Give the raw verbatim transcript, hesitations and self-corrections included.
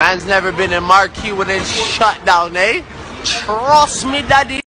Man's never been in marquee when it's shut down, eh? Trust me, daddy.